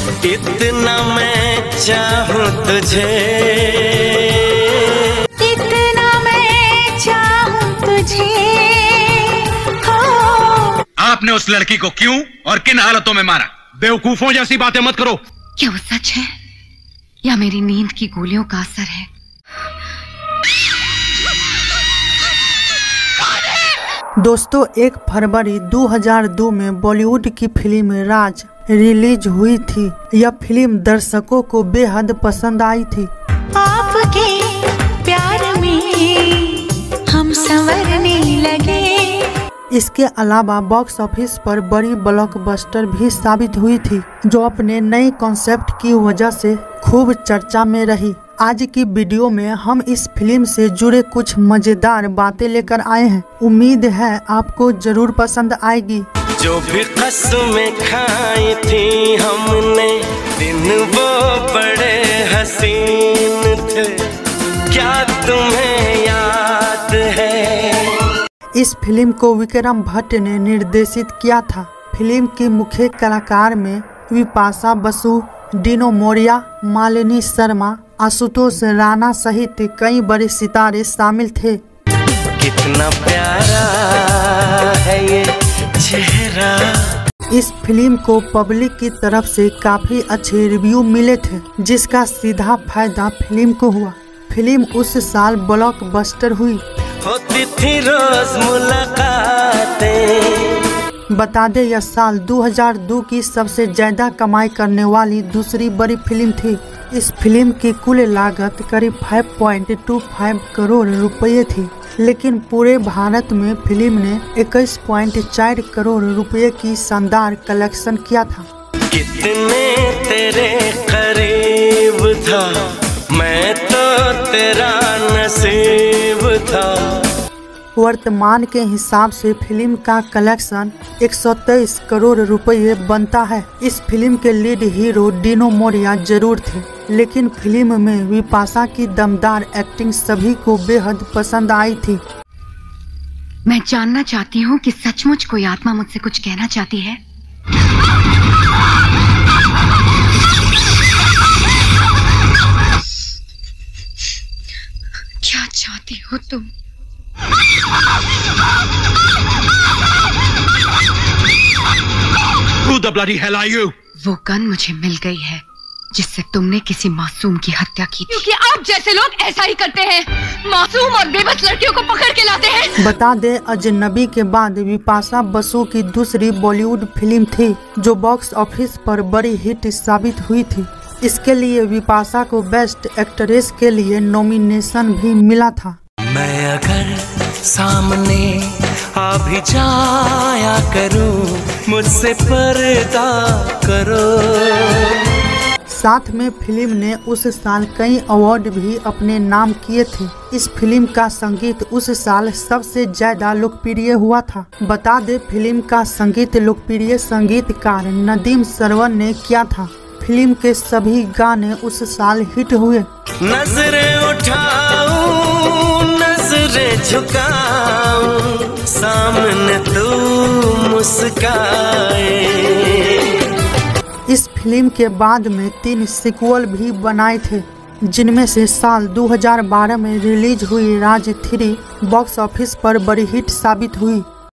इतना मैं चाहूं तुझे, इतना मैं चाहूं तुझे। आपने उस लड़की को क्यों और किन हालतों में मारा? बेवकूफों जैसी बातें मत करो। क्या वो सच है या मेरी नींद की गोलियों का असर है? दोस्तों 1 फरवरी 2002 में बॉलीवुड की फिल्म राज रिलीज हुई थी। यह फिल्म दर्शकों को बेहद पसंद आई थी। आपके प्यार में हम संवरने लगे। इसके अलावा बॉक्स ऑफिस पर बड़ी ब्लॉकबस्टर भी साबित हुई थी, जो अपने नए कॉन्सेप्ट की वजह से खूब चर्चा में रही। आज की वीडियो में हम इस फिल्म से जुड़े कुछ मजेदार बातें लेकर आए हैं। उम्मीद है आपको जरूर पसंद आएगी। जो भी कसमें खाई थी हमने, दिन वो बड़े हसीन थे, क्या तुम्हें याद है? इस फिल्म को विक्रम भट्ट ने निर्देशित किया था। फिल्म के मुख्य कलाकार में विपाशा बसु, डिनो मोरिया, मालिनी शर्मा, आशुतोष राणा सहित कई बड़े सितारे शामिल थे। कितना प्यारा है ये चेहरा। इस फिल्म को पब्लिक की तरफ से काफी अच्छे रिव्यू मिले थे, जिसका सीधा फायदा फिल्म को हुआ। फिल्म उस साल ब्लॉकबस्टर हुई। होती थी रोज मुलाकातें। बता दें यह साल 2002 की सबसे ज्यादा कमाई करने वाली दूसरी बड़ी फिल्म थी। इस फिल्म की कुल लागत करीब 5.25 करोड़ रुपए थी, लेकिन पूरे भारत में फिल्म ने 21.4 करोड़ रुपए की शानदार कलेक्शन किया था। कितने तेरे करीब था, मैं तो तेरा नसीब था। वर्तमान के हिसाब से फिल्म का कलेक्शन 123 करोड़ रुपए बनता है। इस फिल्म के लीड हीरो डिनो मोरिया जरूर थे, लेकिन फिल्म में विपाशा की दमदार एक्टिंग सभी को बेहद पसंद आई थी। मैं जानना चाहती हूँ कि सचमुच कोई आत्मा मुझसे कुछ कहना चाहती है। क्या चाहती हो तुम? Who the bloody hell are you? वो गन मुझे मिल गई है जिससे तुमने किसी मासूम की हत्या की थी। क्योंकि आप जैसे लोग ऐसा ही करते हैं, मासूम और बेबस लड़कियों को पकड़ के लाते हैं। बता दे अजनबी के बाद विपाशा बसु की दूसरी बॉलीवुड फिल्म थी, जो बॉक्स ऑफिस पर बड़ी हिट साबित हुई थी। इसके लिए विपाशा को बेस्ट एक्ट्रेस के लिए नॉमिनेशन भी मिला था। मैं अगर सामने आ भी जाया करूं, मुझसे पर्दा करो। साथ में फिल्म ने उस साल कई अवार्ड भी अपने नाम किए थे। इस फिल्म का संगीत उस साल सबसे ज्यादा लोकप्रिय हुआ था। बता दे फिल्म का संगीत लोकप्रिय संगीतकार नदीम श्रवण ने किया था। फिल्म के सभी गाने उस साल हिट हुए। नजरें उठाऊं, नजरें झुकाऊं, सामने तू मुस्काए। इस फिल्म के बाद में 3 सीक्वल भी बनाए थे, जिनमें से साल 2012 में रिलीज हुई राज 3 बॉक्स ऑफिस पर बड़ी हिट साबित हुई।